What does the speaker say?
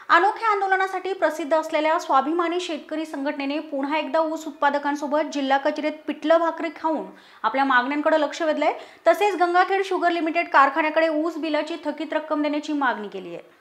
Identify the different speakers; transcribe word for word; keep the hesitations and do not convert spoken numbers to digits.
Speaker 1: अनोख्या आंदोलनासाठी प्रसिद्ध असलेल्या स्वाभिमानी शेतकरी संघटनेने पुन्हा एकदा ऊस उत्पादकांसोबत जिल्हा कचेरीत पिठलं भाकरी खाऊन आपल्या मागण्यांकडे लक्ष वेधलंय। तसेच गंगाखेड शुगर लिमिटेड कारखान्याकडे ऊस बिलाची थकीत रक्कम देण्याची मागणी केली आहे।